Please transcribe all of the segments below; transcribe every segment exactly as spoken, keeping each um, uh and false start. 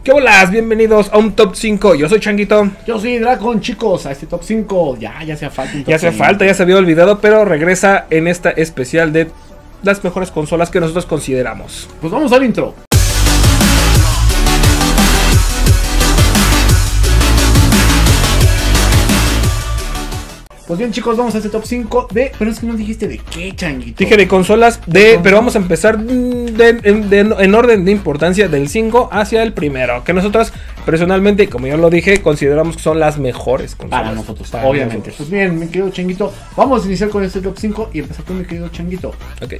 ¿Qué bolas? Bienvenidos a un top cinco. Yo soy Changuito. Yo soy Dracon, chicos, a este top cinco. Ya, ya hacía falta un top Ya hacía cinco. falta, ya se había olvidado, pero regresa en esta especial de las mejores consolas que nosotros consideramos. Pues vamos al intro. Pues bien, chicos, vamos a este top cinco de... Pero es que no dijiste de qué, Changuito. Dije de consolas de... Pero vamos a empezar de, de, de, en orden de importancia del cinco hacia el primero. Que nosotros, personalmente, como ya lo dije, consideramos que son las mejores consolas. Para nosotros, para obviamente. nosotros. Pues bien, mi querido Changuito, vamos a iniciar con este top cinco y empezar con mi querido Changuito. Ok.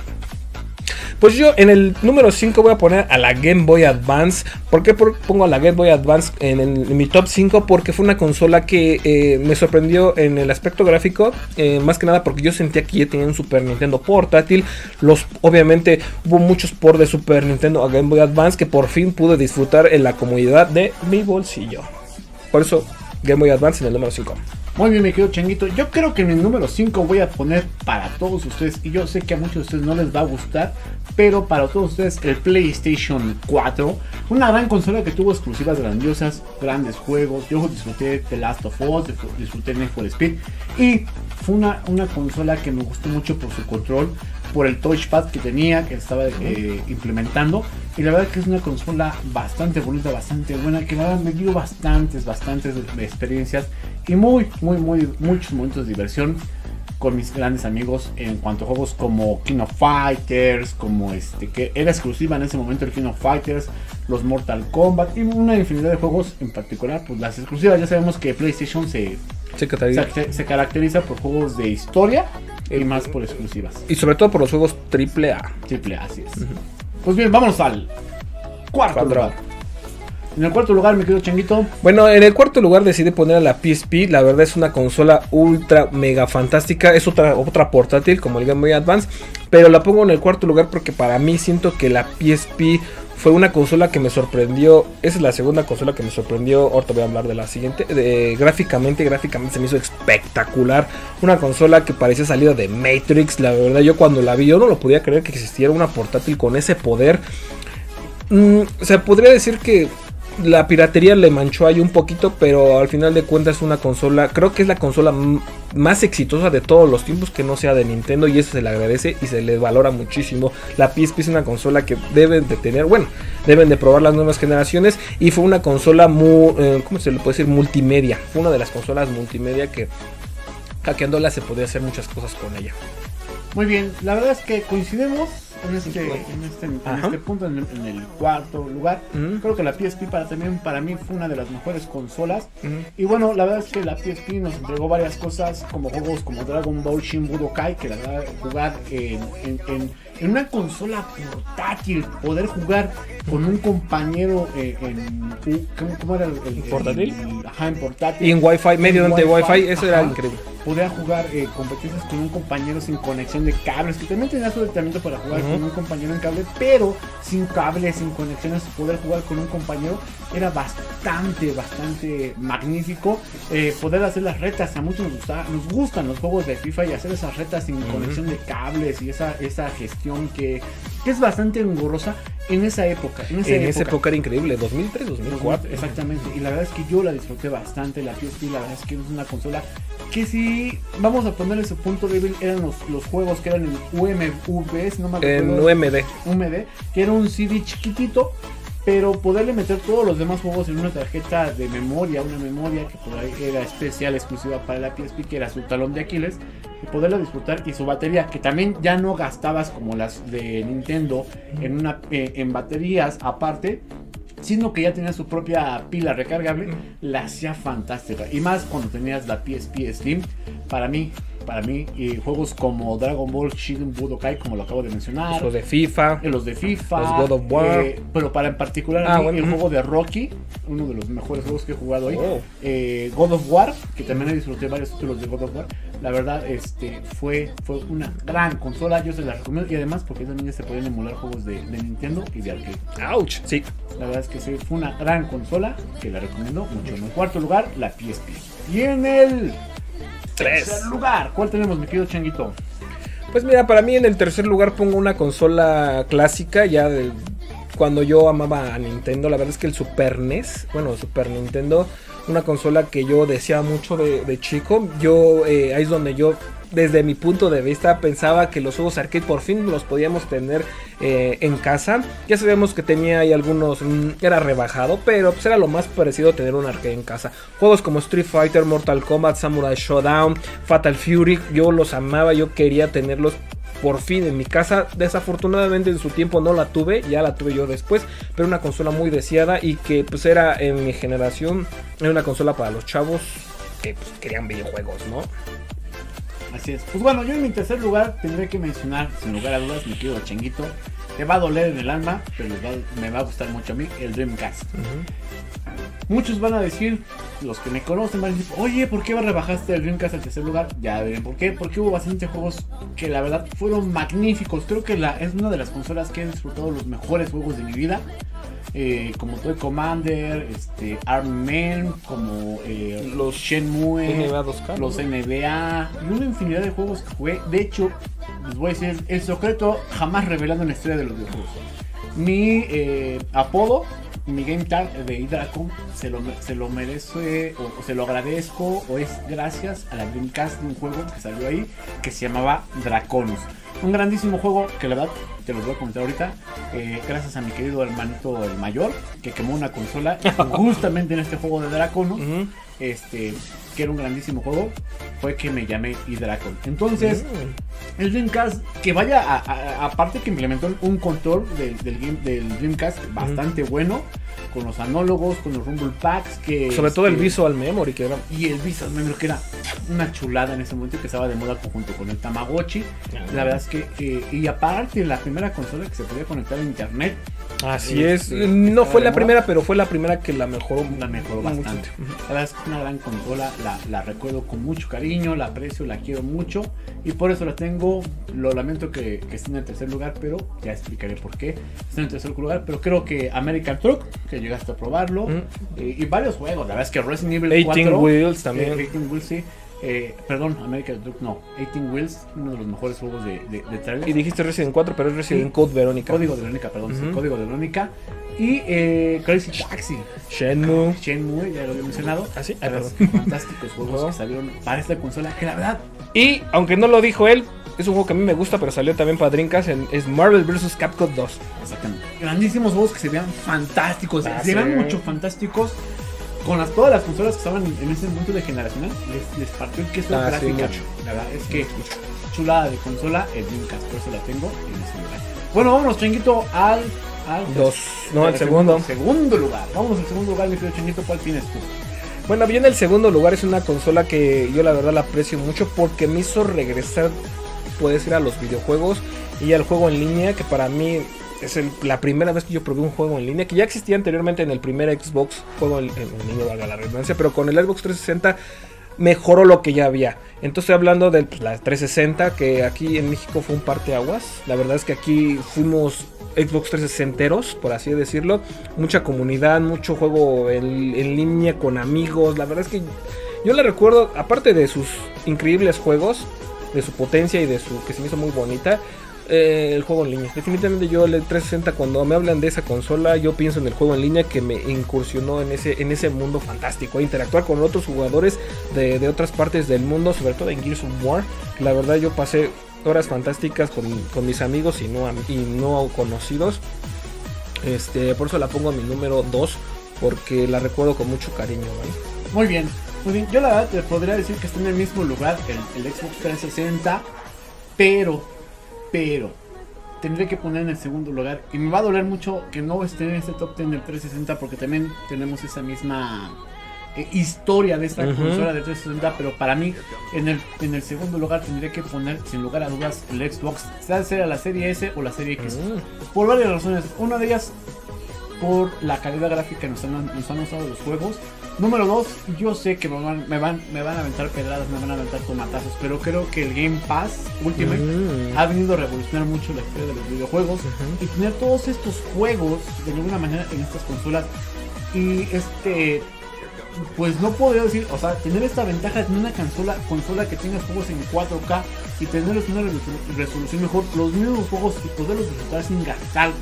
Pues yo en el número cinco voy a poner a la Game Boy Advance. ¿Por qué pongo a la Game Boy Advance en, el, en mi top cinco? Porque fue una consola que eh, me sorprendió en el aspecto gráfico. Eh, más que nada porque yo sentía que ya tenía un Super Nintendo portátil. Los, obviamente hubo muchos por de Super Nintendo a Game Boy Advance que por fin pude disfrutar en la comodidad de mi bolsillo. Por eso Game Boy Advance en el número cinco. Muy bien, mi querido Changuito. Yo creo que en el número cinco voy a poner para todos ustedes, y yo sé que a muchos de ustedes no les va a gustar, pero para todos ustedes el PlayStation cuatro. Una gran consola que tuvo exclusivas grandiosas, grandes juegos. Yo disfruté The Last of Us, disfruté Need for Speed. Y fue una, una consola que me gustó mucho por su control, por el touchpad que tenía, que estaba eh, implementando. Y la verdad que es una consola bastante bonita, bastante buena, que me dio bastantes, bastantes experiencias y muy, muy, muy, muchos momentos de diversión con mis grandes amigos en cuanto a juegos como King of Fighters, como este, que era exclusiva en ese momento el King of Fighters, los Mortal Kombat y una infinidad de juegos, en particular pues las exclusivas. Ya sabemos que PlayStation se, Sí, se, se, se caracteriza por juegos de historia y más por exclusivas. Y sobre todo por los juegos triple A. Triple A, así es. Uh-huh. Pues bien, vámonos al cuarto Cuatro. lugar. En el cuarto lugar, mi querido Changuito. Bueno, en el cuarto lugar decidí poner a la P S P. La verdad es una consola ultra mega fantástica. Es otra, otra portátil como el Game Boy Advance. Pero la pongo en el cuarto lugar porque para mí siento que la P S P fue una consola que me sorprendió. Esa es la segunda consola que me sorprendió. Ahorita voy a hablar de la siguiente. De, gráficamente, gráficamente se me hizo espectacular. Una consola que parecía salida de Matrix. La verdad, yo cuando la vi, yo no lo podía creer que existiera una portátil con ese poder. Mm, o sea, podría decir que la piratería le manchó ahí un poquito, pero al final de cuentas es una consola, creo que es la consola m- más exitosa de todos los tiempos que no sea de Nintendo, y eso se le agradece y se le valora muchísimo. La P S P es una consola que deben de tener, bueno, deben de probar las nuevas generaciones, y fue una consola muy, eh, ¿cómo se le puede decir? Multimedia. Fue una de las consolas multimedia que hackeándola se podía hacer muchas cosas con ella. Muy bien, la verdad es que coincidimos en este, en este, en este punto, en el, en el cuarto lugar. Uh-huh. Creo que la P S P para, también, para mí fue una de las mejores consolas. Uh-huh. Y bueno, la verdad es que la P S P nos entregó varias cosas, como juegos como Dragon Ball Shin Budokai, que la verdad jugar en, en, en, en una consola portátil, poder jugar con un compañero eh, en... ¿cómo, ¿Cómo era el, el portátil? El, ajá, en portátil. Y en Wi-Fi, medio de Wi-Fi, eso ajá, era increíble. Poder jugar eh, competencias con un compañero sin conexión de cables, que también tenía su detenimiento para jugar uh-huh. con un compañero en cable, pero sin cables, sin conexiones, poder jugar con un compañero era bastante, bastante magnífico. Eh, poder hacer las retas, a muchos nos, gusta, nos gustan los juegos de FIFA, y hacer esas retas sin uh-huh. conexión de cables y esa, esa gestión que, que es bastante engorrosa en esa época. En esa, en época. esa época era increíble, dos mil tres, dos mil cuatro. Exactamente, y la verdad es que yo la disfruté bastante, la P S P. La verdad es que es una consola que, si vamos a ponerle su punto débil, eran los, los juegos que eran en U M V, no me acuerdo, en U M D. U M D, que era un C D chiquitito, pero poderle meter todos los demás juegos en una tarjeta de memoria, una memoria que por ahí era especial, exclusiva para la P S P, que era su talón de Aquiles, y poderla disfrutar, y su batería, que también ya no gastabas como las de Nintendo en, una, eh, en baterías aparte, sino que ya tenía su propia pila recargable, la hacía fantástica. Y más cuando tenías la P S P Slim. Para mí, para mí, y juegos como Dragon Ball Shin Budokai, como lo acabo de mencionar, los de FIFA, los de FIFA, los God of War, eh, pero para en particular ah, a mí, bueno. el juego de Rocky, uno de los mejores juegos que he jugado hoy, oh. eh, God of War, que también disfruté varios títulos de God of War. La verdad, este fue, fue una gran consola, yo se la recomiendo, y además porque también ya se pueden emular juegos de, de Nintendo y de arcade. Ouch, sí. La verdad es que sí, fue una gran consola que la recomiendo mucho. En el cuarto lugar, la P S P. Y en el Tres. tercer lugar, ¿cuál tenemos, mi querido Changuito? Pues mira, para mí en el tercer lugar pongo una consola clásica ya del cuando yo amaba a Nintendo, la verdad es que el Super N E S, bueno, Super Nintendo, una consola que yo deseaba mucho de, de chico. Yo, eh, ahí es donde yo, desde mi punto de vista, pensaba que los juegos arcade por fin los podíamos tener eh, en casa. Ya sabemos que tenía ahí algunos, mmm, era rebajado, pero pues era lo más parecido a tener un arcade en casa. Juegos como Street Fighter, Mortal Kombat, Samurai Showdown, Fatal Fury, yo los amaba, yo quería tenerlos por fin en mi casa. Desafortunadamente en su tiempo no la tuve, ya la tuve yo después, pero una consola muy deseada y que pues era en mi generación, era una consola para los chavos que pues, querían videojuegos, ¿no? Así es. Pues bueno, yo en mi tercer lugar tendré que mencionar, sin lugar a dudas, mi querido Changuito. Te va a doler en el alma, pero les va, me va a gustar mucho a mí, el Dreamcast. Uh-huh. Muchos van a decir, los que me conocen van a decir, oye, ¿por qué rebajaste el Dreamcast al tercer lugar? Ya verán por qué, porque hubo bastantes juegos que la verdad fueron magníficos. Creo que la, es una de las consolas que he disfrutado los mejores juegos de mi vida. Eh, como Toy Commander, este, Arm Man, como eh, los Shenmue, N B A dos K, los ¿no? N B A y una infinidad de juegos que jugué. De hecho, les voy a decir el secreto jamás revelado en la historia de los videojuegos. Mi eh, apodo, mi game tag de Hydracon se lo, se lo merece o, o se lo agradezco o es gracias a la Dreamcast de un juego que salió ahí que se llamaba Draconus. Un grandísimo juego que la verdad te los voy a comentar ahorita, eh, gracias a mi querido hermanito el mayor que quemó una consola justamente en este juego de Draconus. Uh-huh. Este, que era un grandísimo juego, fue que me llamé Hydracon. Entonces, mm. el Dreamcast, que vaya, a, a, aparte que implementó un control del, del, game, del Dreamcast bastante mm. bueno, con los análogos, con los Rumble Packs, que sobre todo el Visual Memory, que era... Y el Visual Memory, que era una chulada en ese momento, que estaba de moda junto con el Tamagotchi. Mm. La verdad es que, eh, y aparte, la primera consola que se podía conectar a internet. Así eh, es, eh, no fue la primera, pero fue la primera que la mejoró. La mejoró bastante. La verdad es que es una gran consola, la, la recuerdo con mucho cariño, la aprecio, la quiero mucho y por eso la tengo. Lo lamento que, que esté en el tercer lugar, pero ya explicaré por qué está en el tercer lugar. Pero creo que American Truck, que llegaste a probarlo, mm. eh, y varios juegos, la verdad es que Resident Evil cuatro, eighteen Wheels también. Eh, eighteen Wheels, sí. Eh, perdón, American Truck no, eighteen Wheels, uno de los mejores juegos de, de, de trailer. Y dijiste Resident cuatro, pero es Resident sí. Code Verónica. Código de Verónica, perdón, uh-huh. sí, Código de Verónica. Y eh, Crazy Taxi, Shenmue, Shenmue, ya lo había mencionado. ¿Ah, sí? Ah, fantásticos juegos uh-huh. que salieron para esta consola, que la verdad. Y aunque no lo dijo él, es un juego que a mí me gusta, pero salió también para Dreamcast, es Marvel versus. Capcom dos. Exactamente. Grandísimos juegos que se vean fantásticos, ah, se vean sí. mucho fantásticos. Con las, todas las consolas que estaban en, en ese momento de generacional, les, les partió el queso ah, gráfica. Sí, la verdad es que chulada de consola, el Dreamcast, por eso la tengo en ese lugar. Bueno, vámonos, Changuito, al... al dos, no, al segundo. Segundo lugar. Vámonos al segundo lugar, mi querido Changuito, ¿cuál tienes tú? Bueno, bien, el segundo lugar es una consola que yo la verdad la aprecio mucho porque me hizo regresar, puede ser, a los videojuegos y al juego en línea, que para mí es el, la primera vez que yo probé un juego en línea, que ya existía anteriormente en el primer Xbox, juego en, en línea, valga la redundancia, pero con el Xbox trescientos sesenta mejoró lo que ya había. Entonces estoy hablando de pues, la trescientos sesenta, que aquí en México fue un parteaguas. La verdad es que aquí fuimos Xbox trescientos sesenteros, por así decirlo. Mucha comunidad, mucho juego en, en línea con amigos. La verdad es que yo la recuerdo, aparte de sus increíbles juegos, de su potencia y de su que se me hizo muy bonita, eh, el juego en línea. Definitivamente yo el trescientos sesenta, cuando me hablan de esa consola, yo pienso en el juego en línea que me incursionó en ese, en ese mundo fantástico. Interactuar con otros jugadores de, de otras partes del mundo, sobre todo en Gears of War. La verdad yo pasé horas fantásticas con, con mis amigos y no, y no conocidos. Este, por eso la pongo a mi número dos, porque la recuerdo con mucho cariño, ¿vale? Muy bien, muy bien. Yo la verdad te podría decir que está en el mismo lugar el, el Xbox trescientos sesenta, pero... Pero tendré que poner en el segundo lugar. Y me va a doler mucho que no esté en este top diez del trescientos sesenta, porque también tenemos esa misma eh, historia de esta uh-huh. consola de trescientos sesenta. Pero para mí, en el, en el segundo lugar tendría que poner, sin lugar a dudas, el Xbox, sea sea la serie S o la serie X. Uh-huh. Por varias razones. Una de ellas, por la calidad gráfica que nos han, nos han usado los juegos. Número dos, yo sé que me van, me, van, me van a aventar pedradas, me van a aventar tomatazos, pero creo que el Game Pass Ultimate mm. ha venido a revolucionar mucho la historia de los videojuegos uh-huh. y tener todos estos juegos de alguna manera en estas consolas. Y este, pues no podría decir, o sea, tener esta ventaja de tener una consola, consola que tenga juegos en cuatro K y tenerlos una resolución mejor, los mismos juegos y poderlos disfrutar sin gastar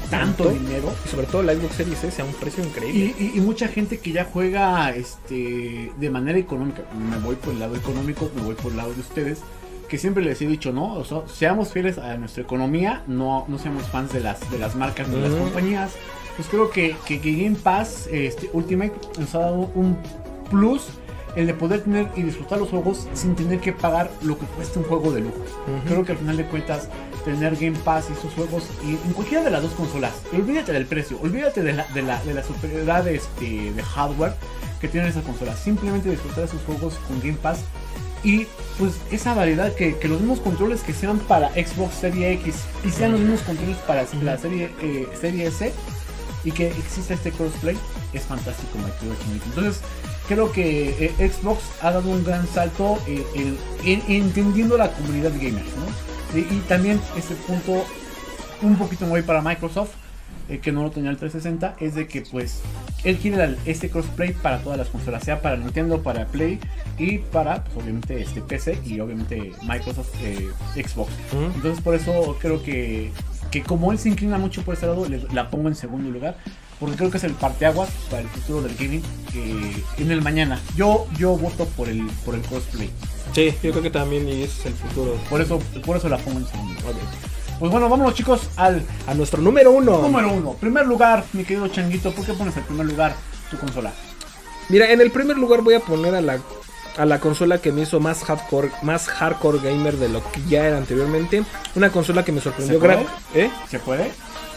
tanto, tanto dinero. Y sobre todo la Xbox Series S a un precio increíble. Y, y, y mucha gente que ya juega este de manera económica. Me voy por el lado económico, me voy por el lado de ustedes. Que siempre les he dicho, ¿no? O sea, seamos fieles a nuestra economía, no, no seamos fans de las, de las marcas, de uh-huh. las compañías. Pues creo que, que, que Game Pass este, Ultimate nos ha dado un plus, el de poder tener y disfrutar los juegos sin tener que pagar lo que cuesta un juego de lujo. Uh-huh. Creo que al final de cuentas, tener Game Pass y esos juegos y en cualquiera de las dos consolas, y olvídate del precio, olvídate de la, de la, de la superioridad de, este, de hardware que tienen esas consolas, simplemente disfrutar esos juegos con Game Pass y pues esa variedad, que, que los mismos controles que sean para Xbox Series X y sean los mismos controles para la serie, eh, serie S y que exista este crossplay es fantástico, Microsoft. Entonces creo que eh, Xbox ha dado un gran salto eh, en, en, en entendiendo la comunidad gamer, ¿no? Y, y también este punto un poquito muy para Microsoft, eh, que no lo tenía el trescientos sesenta, es de que pues él quiere este crossplay para todas las consolas, sea para Nintendo, para Play y para pues, obviamente este P C y obviamente Microsoft eh, Xbox. Uh-huh. Entonces por eso creo que, que como él se inclina mucho por ese lado, le, la pongo en segundo lugar. Porque creo que es el parteaguas para el futuro del gaming eh, en el mañana. Yo yo voto por el por el crossplay. Sí, yo creo que también y ese es el futuro. Por eso por eso la pongo en segundo. Okay. Pues bueno, vámonos chicos al a nuestro número uno. Número uno. Primer lugar, mi querido Changuito, ¿por qué pones en primer lugar tu consola? Mira, en el primer lugar voy a poner a la a la consola que me hizo más hardcore, más hardcore gamer de lo que ya era anteriormente. Una consola que me sorprendió. ¿Se puede? ¿Eh? ¿Se puede?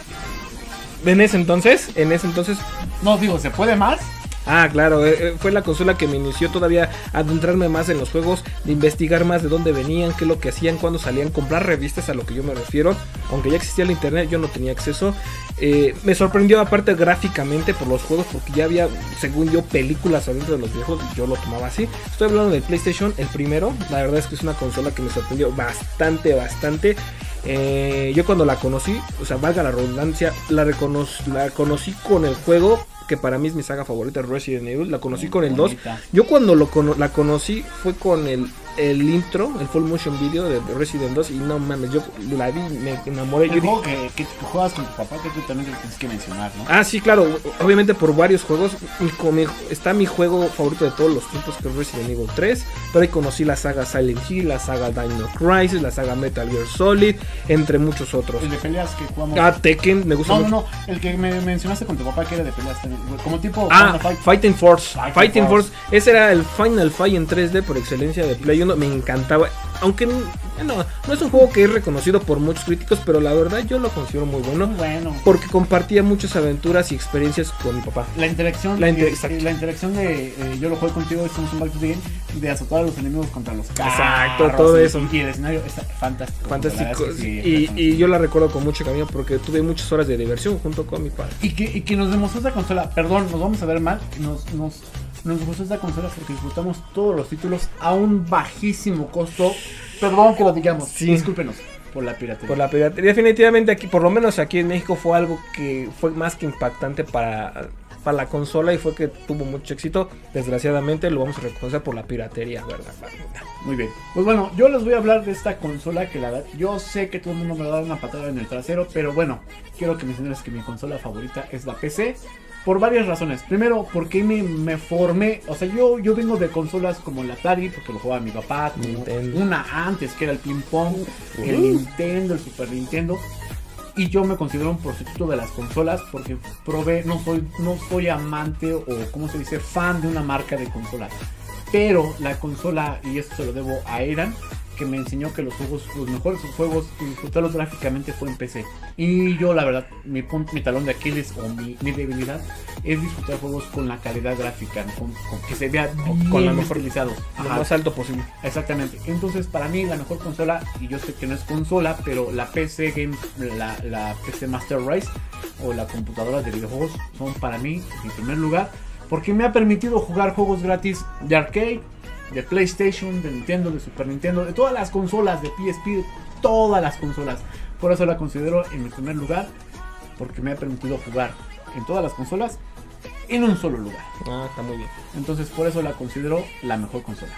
En ese entonces, en ese entonces... No, digo, ¿se puede más? Ah, claro, eh, fue la consola que me inició todavía a adentrarme más en los juegos, de investigar más de dónde venían, qué es lo que hacían, cuándo salían, comprar revistas, a lo que yo me refiero. Aunque ya existía el internet, yo no tenía acceso. Eh, me sorprendió aparte gráficamente por los juegos, porque ya había, según yo, películas adentro de los viejos, yo lo tomaba así. Estoy hablando del PlayStation, el primero. La verdad es que es una consola que me sorprendió bastante, bastante. Eh, yo cuando la conocí, o sea, valga la redundancia, la, recono la conocí con el juego que para mí es mi saga favorita, Resident Evil. La conocí con el dos. Yo cuando lo cono la conocí fue con el, el intro, el full motion video de Resident dos. Y no mames, yo la vi, me enamoré. El yo juego que, que juegas con tu papá, que tú también tienes que mencionar, ¿no? Ah, sí, claro, obviamente por varios juegos. Mi, está mi juego favorito de todos los tiempos, que es Resident Evil tres. Pero ahí conocí la saga Silent Hill, la saga Dino Crisis, la saga Metal Gear Solid, entre muchos otros. El de peleas que jugamos. Ah, Tekken, me gusta no, mucho. No, no, el que me mencionaste con tu papá, que era de peleas también. Como tipo ah, Fight. Fighting Force. Fighting, Fighting Force. Force. Ese era el Final Fight en tres D por excelencia de Play uno. Me encantaba. Aunque no, no es un juego que es reconocido por muchos críticos, pero la verdad yo lo considero muy bueno. Bueno. Porque compartía muchas aventuras y experiencias con mi papá. La interacción, la, inter eh, la interacción de eh, yo lo juego contigo, es un Back to the Game, de azotar a los enemigos contra los carros. Exacto, todo y, eso. Y el escenario está fantástico. Fantástico. Es que sí, y, y yo la recuerdo con mucho cariño porque tuve muchas horas de diversión junto con mi padre. Y que, y que nos demostró esta consola, perdón, nos vamos a ver mal, nos, nos, nos gustó esta consola porque disfrutamos todos los títulos a un bajísimo costo. Perdón que lo digamos, sí. Discúlpenos por la piratería. Por la piratería, definitivamente aquí, por lo menos aquí en México, fue algo que fue más que impactante para, para la consola y fue que tuvo mucho éxito. Desgraciadamente lo vamos a reconocer por la piratería, ¿verdad? Muy bien. Pues bueno, yo les voy a hablar de esta consola que la verdad, yo sé que todo el mundo me va a dar una patada en el trasero, pero bueno, quiero que me enseñes que mi consola favorita es la P C. Por varias razones. Primero, porque me, me formé. O sea, yo, yo vengo de consolas como el Atari, porque lo jugaba mi papá. Una antes, que era el ping pong, uh-huh. el Nintendo, el Super Nintendo. Y yo me considero un prostituto de las consolas porque probé, no soy, no soy amante o, como se dice, fan de una marca de consolas. Pero la consola, y esto se lo debo a Eran, que me enseñó que los juegos, los mejores juegos y disfrutarlos gráficamente fue en P C. Y yo la verdad, mi punto, mi talón de Aquiles o mi, mi debilidad es disfrutar juegos con la calidad gráfica, ¿no? con, con que se vea bien con la mejor estilizado, lo más alto posible. Exactamente. Entonces para mí la mejor consola, y yo sé que no es consola, pero la P C Game, la, la P C Master Race o la computadora de videojuegos son para mí en primer lugar, porque me ha permitido jugar juegos gratis de arcade, de PlayStation, de Nintendo, de Super Nintendo, de todas las consolas, de P S P, de todas las consolas. Por eso la considero en mi primer lugar, porque me ha permitido jugar en todas las consolas en un solo lugar. Ah, está muy bien. Entonces por eso la considero la mejor consola.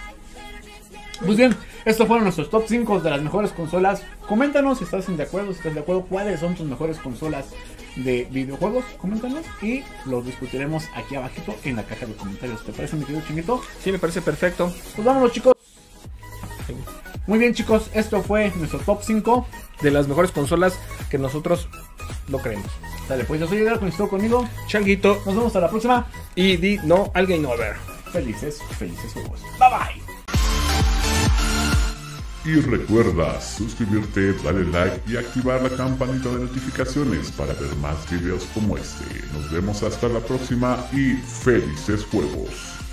Pues bien, estos fueron nuestros top cinco de las mejores consolas. Coméntanos si estás de acuerdo, si estás de acuerdo, cuáles son tus mejores consolas de videojuegos, coméntanos y los discutiremos aquí abajito en la caja de comentarios. ¿Te parece, mi querido Chinguito? Sí, me parece perfecto. Pues vámonos, chicos. Muy bien, chicos, esto fue nuestro top cinco de las mejores consolas que nosotros lo creemos. Dale, pues yo soy Edgar, con esto conmigo. Changuito. Nos vemos hasta la próxima. Y di no al Game Over. Felices, felices juegos. Bye bye. Y recuerda suscribirte, darle like y activar la campanita de notificaciones para ver más videos como este. Nos vemos hasta la próxima y felices juegos.